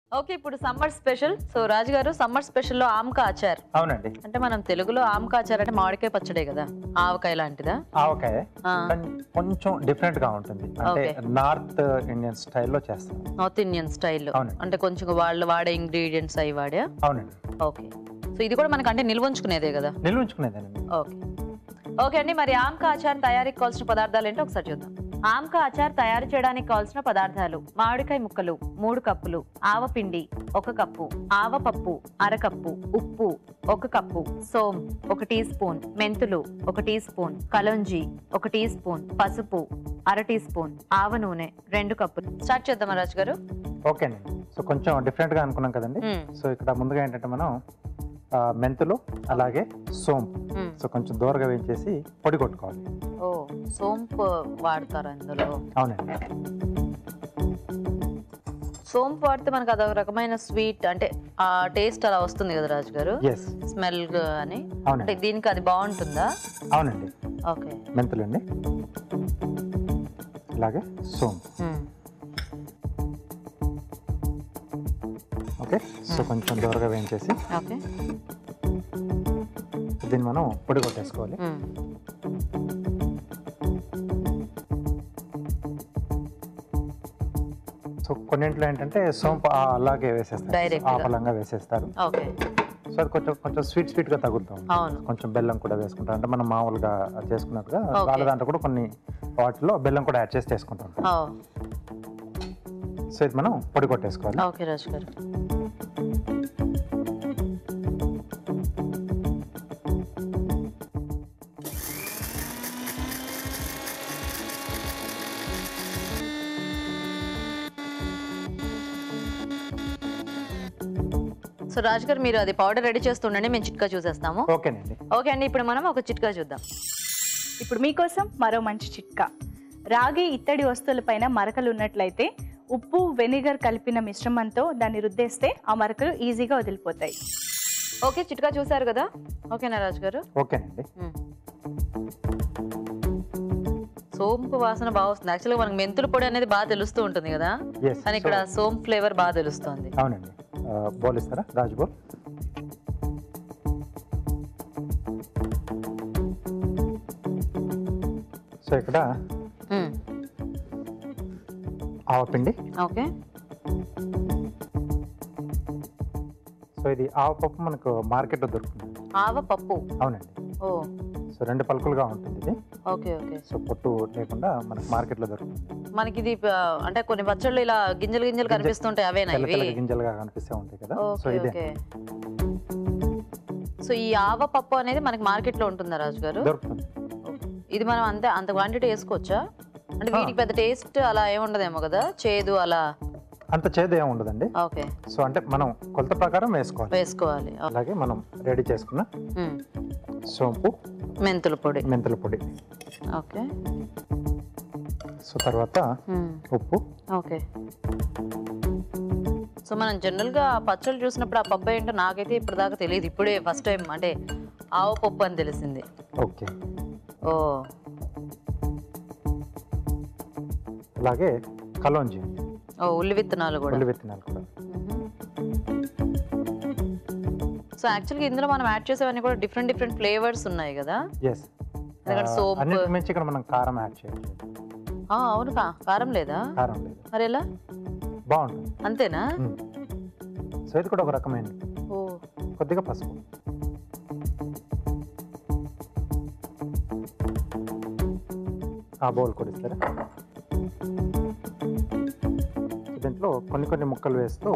Okay ఇప్పుడు summer special. So రాజు గారు summer special లో ఆమ్ కా అచార్. అవునండి. అంటే మనం తెలుగులో ఆమ్ కా అచార్ అంటే మామిడికాయ పచ్చడే కదా, ఆవకాయ లాంటిదా? ఆవకాయ కొంచెం డిఫరెంట్ గా ఉంటుంది. అంటే నార్త్ ఇండియన్ స్టైల్లో చేస్తాం. నార్త్ ఇండియన్ స్టైల్లో అంటే కొంచెం వాళ్ళు వాడే ఇంగ్రీడియంట్స్ అవి వాడా? అవునండి. ఓకే, సో ఇది కూడా మనకి అంటే నిల్వ ఉంచుకునేదే కదా? నిల్వ ఉంచుకునేదేనండి. ఓకే ఓకే అండి. మరి ఆమ్ కా అచార్ తయారీకి కావాల్సిన పదార్థాలు ఏంటో ఒకసారి చూద్దాం. ఆమ్ కా అచార్ తయారు చేయడానికి కావాల్సిన పదార్థాలు: మామిడికాయ ముక్కలు 3 కప్పులు, ఆవపిండి 1 కప్పు, ఆవపప్పు 1/2 కప్పు, ఉప్పు 1 కప్పు, సోం 1 టీ స్పూన్, మెంతులు 1 teaspoon, kalonji 1 teaspoon, పసుపు 1/2 టీ స్పూన్, ఆవ నూనె 2 కప్పులు. స్టార్ట్ చేద్దామా రాజు గారు? ఓకేనండి. సో కొంచెం డిఫరెంట్ గా అనుకున్నాం కదండి. సో ఇక్కడ ముందుగా ఏంటంటే మనం మెంతులు అలాగే సోంపు సో కొంచెం దూరగా వేయించేసి పొడి కొట్టుకోవాలి. ఓ సోంపు వాడతారు అందులో? అవునండి. సోంపు వాడితే మనకు అదొక రకమైన స్వీట్ అంటే ఆ టేస్ట్ అలా వస్తుంది కదా రాజు గారు, స్మెల్ అని. అంటే దీనికి అది బాగుంటుందా? అవునండి. ఓకే, మెంతులు అండి అలాగే సోంపు. ఓకే, సో కొంచెం దూరగా వేయించేసి ఓకే దీన్ని మనం పొడి కొట్టేసుకోవాలి. సో కొన్నింట్లో ఏంటంటే సోంపు అలాగే వేసేస్తారు, ఆపలంగా వేసేస్తారు. సో అది కొంచెం స్వీట్ గా తగులుతాం. కొంచెం బెల్లం కూడా వేసుకుంటాం. అంటే మనం మామూలుగా చేసుకున్నట్టుగా వాళ్ళ దాంట్లో కూడా కొన్ని వాటిలో బెల్లం కూడా యాడ్ చేసి చేసుకుంటాం. సో ఇది మనం పొడి కొట్టేసుకోవాలి. ఓకే రాజు గారు. సో రాజు గారు మీరు అది పౌడర్ రెడీ చేస్తుండండి, మేము చిట్కా చూసేస్తాము. ఓకేనండి. ఓకే అండి, ఇప్పుడు మనం ఒక చిట్కా చూద్దాం. ఇప్పుడు మీకోసం మరో మంచి చిట్కా. రాగి ఇత్తడి వస్తువులపైన మరకలు ఉన్నట్లయితే ఉప్పు వెనిగర్ కలిపిన మిశ్రమంతో దాన్ని రుద్దేస్తే ఆ మరకలు ఈజీగా వదిలిపోతాయి. ఓకే, చిట్కా చూసారు కదా? ఓకేనా రాజు గారు? ఓకేనండి. సోంపు వాసన బాగా వస్తుంది. యాక్చువల్గా మనకు మెంతుల పొడి అనేది బాగా తెలుస్తూ ఉంటుంది కదా, కానీ ఇక్కడ సోంపు ఫ్లేవర్ బాగా తెలుస్తుంది. అవునండి. బౌల్ ఇస్తారా రాజు? బౌల్. సో ఇక్కడ ఆవపిండి. ఓకే, సో ఇది ఆవపప్పు మనకు మార్కెట్ లో దొరుకుతుంది. ఆవపప్పు? అవునండి. ఓ, సో 2 పలుకులుగా ఉంటుంది ఇది. Okay okay. సో పొట్టు లేకుండా మనకు మార్కెట్ లో దొరుకుతుంది. మనకి ఇది అంటే కొన్ని పచ్చళ్ళు ఇలా గింజలు కనిపిస్తుంటాయి, అవేనా ఇవి? గింజలుగా కనిపిస్తూ ఉంటాయి కదా. సో ఇదే. సో ఈ ఆవపప్పు అనేది మనకి మార్కెట్ లో ఉంటుందా రాజు గారు? దొరుకుతుంది. ఇది మనం అంత క్వాంటిటీ వేసుకోవచ్చా? అంటే వీటికి పెద్ద టేస్ట్ అలా ఏముండదేమో కదా, చేదు అలా? అంత చేదు ఏమి ఉండదండి. ఓకే. సో అంటే మనం కొలత ప్రకారం వేసుకోవాలి. అలాగే మనం రెడీ చేసుకున్న సోంపు, మెంతుల పొడి. ఓకే. సో తర్వాత ఉప్పు. ఓకే. సో మనం జనరల్ గా పచ్చళ్ళు చూసినప్పుడు ఆ పప్పు ఏంటో నాకైతే ఇప్పుడు దాకా తెలియదు, ఇప్పుడే ఫస్ట్ టైం అంటే ఆవు పప్పు అని తెలిసింది. ఓకే. ఓ, అలాగే కలోంజీ. ఉల్లి విత్తనాలు కూడా. సో యాక్చువల్గా ఇందులో మనం యాడ్ చేసేవన్నీ కూడా డిఫరెంట్ ఫ్లేవర్స్ ఉన్నాయి కదా. ఇక్కడ మనం కారం యాడ్ చేయొచ్చు. అవును, కారం లేదా? కారం లేదు. మరి ఎలా? బాగుంటుంది. అంతేనా? సో ఇది కూడా ఒక రకమైన. కొద్దిగా పసుపు. ఆ బౌల్ కూడా ఇస్తారా? దీంట్లో కొన్ని ముక్కలు వేస్తూ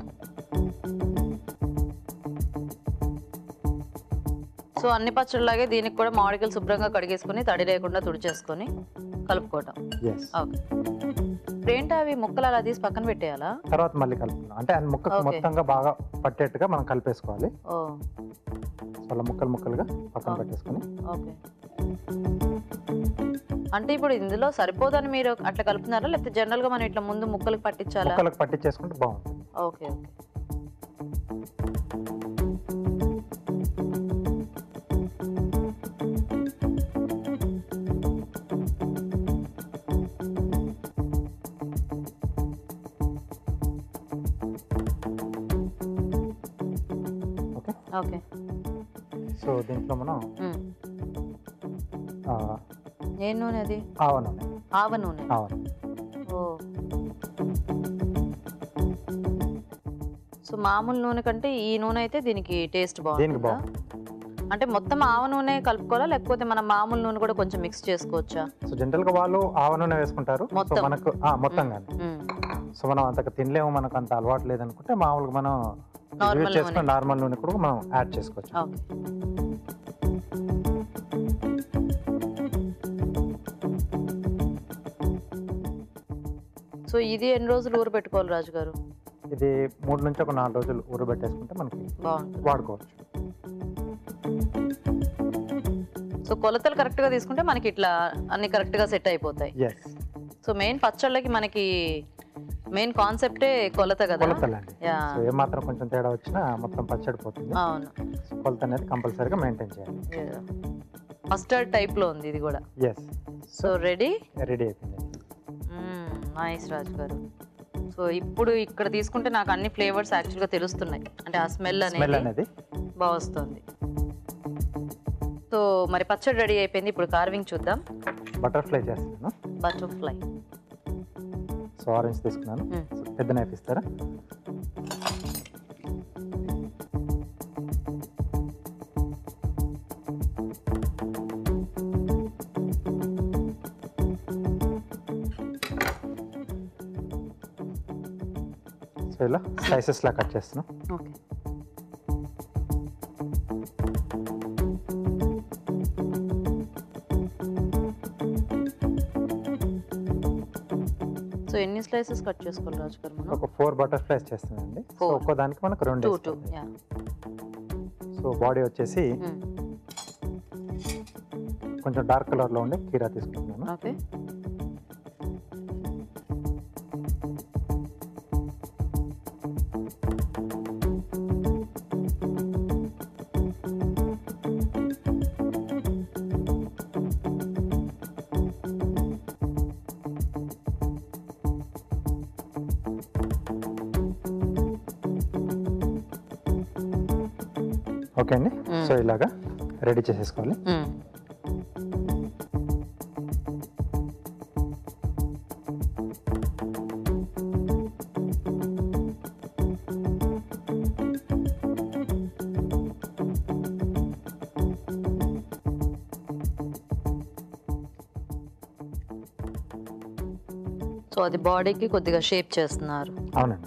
సో అన్ని పచ్చళ్ళలాగే దీనికి కూడా మామిడికాయలు శుభ్రంగా కడిగేసుకుని తడి లేకుండా తుడిచేసుకొని కలుపుకోవటం. ఏంటి అవి ముక్కలు అలా తీసి పక్కన పెట్టేయాలా? తర్వాత మళ్ళీ కలుపుకున్నాం అంటే ముక్క మొత్తంగా బాగా పట్టేట్టుగా మనం కలిపేసుకోవాలి. అలా ముక్కలుగా పక్కన పెట్టేసుకొని. ఓకే. అంటే ఇప్పుడు ఇందులో సరిపోదని మీరు అట్లా కలుపుతున్నారా, లేకపోతే జనరల్ గా మనం ఇట్లా ముందు ముక్కలకు పట్టించాలా? ముక్కలకు పట్టించేసుకుంటే బాగుంటుంది. Okay okay. ఓకే. సో దీంట్లో మనం ఏ నూనె అది? ఆవ నూనె. ఆవ నూనె. ఆవ. ఓ. సో మామూలు నూనె కంటే ఈ నూనె అయితే దీనికి టేస్ట్ బాగుంటుందా? అంటే మొత్తం ఆవ నూనె కలుపుకోవాలా లేకపోతే మనం మామూలు నూనె కూడా కొంచెం మిక్స్ చేసుకోవచ్చా? సో జనరల్ గా వాళ్ళు ఆవ నూనె వేసుకుంటారు. సో మనకు మొత్తంగానే. సో మనం అంతగా తినలేము, మనకు అంత అలవాటు లేదనుకుంటే మామూలుగా మనం నార్మల్ నూనె కూడా మనం యాడ్ చేసుకోవచ్చు. సో ఇది ఎన్ని రోజులు ఊరబెట్టుకోవాలి రాజు గారు? ఇది 3 నుంచి ఒక 4 రోజులు ఊరబెట్టేసుకుంటే మనకి వాడుకోవచ్చు. సో కొలతలు కరెక్ట్ గా తీసుకుంటే మనకి ఇట్లా అన్ని కరెక్ట్ గా సెట్ అయిపోతాయి. సో మెయిన్ పచ్చళ్ళకి మనకి మెయిన్ కాన్సెప్టే కొలత కదా. ఏమాత్రం కొంచెం తేడా వచ్చినా మొత్తం పచ్చడి పోతుంది. అవును. కొలత అనేది కంపల్సరీగా మెయింటైన్ చేయాలి. మస్టర్డ్ టైప్ లో ఉంది ఇది కూడా. సో రెడీ అయిపోయింది. నైస్ రాజు గారు. సో ఇప్పుడు ఇక్కడ తీసుకుంటే నాకు అన్ని ఫ్లేవర్స్ యాక్చువల్గా తెలుస్తున్నాయి. అంటే ఆ స్మెల్ అనేది బాగా వస్తుంది. సో మరి పచ్చడి రెడీ అయిపోయింది. ఇప్పుడు కార్వింగ్ చూద్దాం. బటర్ఫ్లై చేస్తున్నాను. బటర్ఫ్లై. సో ఆరెంజ్ తీసుకున్నాను. పెద్ద నైఫ్ ఇస్తారా? సో ఇలా స్లైసెస్ లా కట్ చేస్తున్నాం. ఓకే. సో ఎన్ని స్లైసెస్ కట్ చేసుకోవాలి రాజు గారు మనం? ఒక 4 బటర్ఫ్లైస్ చేస్తున్నానండి. సో ఒక్కో దానికి మనకు 2. సో బాడీ వచ్చేసి కొంచెం డార్క్ కలర్ లో ఉండే కీరా తీసుకుంటున్నాను. ఓకే. ఓకే అండి. సో ఇలాగా రెడీ చేసేసుకోవాలి. సో అది బాడీకి కొద్దిగా షేప్ చేస్తున్నారు. అవునండి.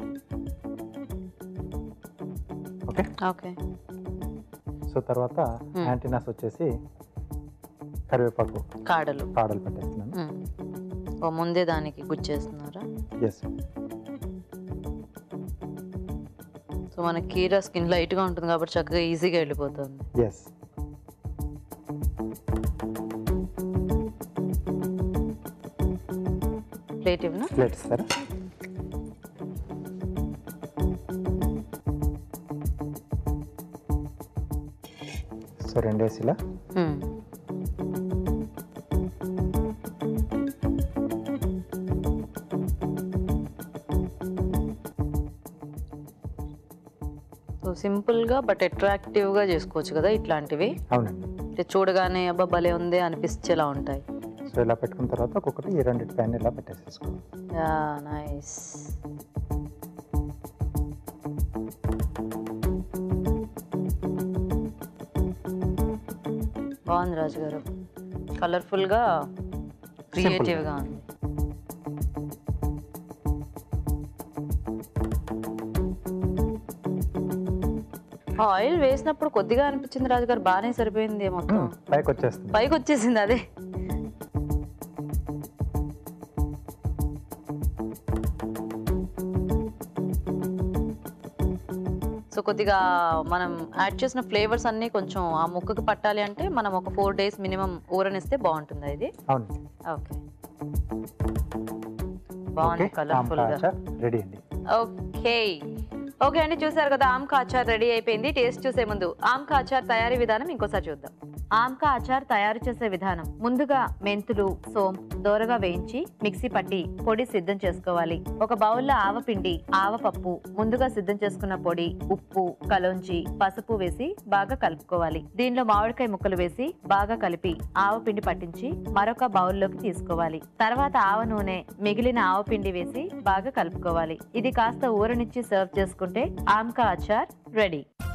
ఓకే. ఓకే. సో తర్వాత యాంటీనాస్ వచ్చేసి కరివేపాకు కాడలు పెట్టేస్తున్నాను. ఓ ముందే దానికి గుచ్చేస్తున్నారా? సో మన కీరా స్కిన్ లైట్ గా ఉంటుంది కాబట్టి చక్కగా ఈజీగా వెళ్ళిపోతుంది. ప్లేట్ ఇవ్వనా? ప్లేట్ ఇస్తారా? సో 2 ఇలా సో సింపుల్ గా బట్ అట్రాక్టివ్ గా చేసుకోవచ్చు కదా ఇట్లాంటివి. అవునండి. అంటే చూడగానే అబ్బా భలే ఉంది అనిపించేలా ఉంటాయి. సో ఇలా పెట్టుకున్న తర్వాత ఒక్కొక్కటి ఈ 2 పైన ఇలా పెట్టేసేసుకోవాలి. Yeah nice. బాగుంది రాజు గారు. కలర్ఫుల్ గా క్రియేటివ్ గా ఉంది. ఆయిల్ వేసినప్పుడు కొద్దిగా అనిపించింది రాజు గారు, బాగానే సరిపోయింది. మొత్తం పైకి వచ్చేసింది అదే. సో కొద్దిగా మనం యాడ్ చేసిన ఫ్లేవర్స్ అన్ని కొంచెం ఆ ముక్కకి పట్టాలి అంటే మనం ఒక 4 days మినిమం ఊరనిస్తే బాగుంటుంది ఇది. ఓకే. బాగుంది కలర్ఫుల్ గా. రెడీ అండి. ఓకే. ఓకే అండి, చూసారు కదా ఆమ్ కా అచార్ రెడీ అయిపోయింది. టేస్ట్ చూసే ముందు ఆమ్ కా అచార్ తయారీ విధానం ఇంకోసారి చూద్దాం. ఆమ్కా అచార్ తయారు చేసే విధానం. ముందుగా మెంతులు, సోంపు దోరగా వేయించి మిక్సీ పట్టి పొడి సిద్ధం చేసుకోవాలి. ఒక బౌల్లో ఆవపిండి, ఆవపప్పు, ముందుగా సిద్ధం చేసుకున్న పొడి, ఉప్పు, కలోంజి, పసుపు వేసి బాగా కలుపుకోవాలి. దీనిలో మామిడికాయ ముక్కలు వేసి బాగా కలిపి ఆవపిండి పట్టించి మరొక బౌల్లోకి తీసుకోవాలి. తర్వాత ఆవ నూనె, మిగిలిన ఆవపిండి వేసి బాగా కలుపుకోవాలి. ఇది కాస్త ఊరనిచ్చి సర్వ్ చేసుకుంటే ఆమ్కా అచార్ రెడీ.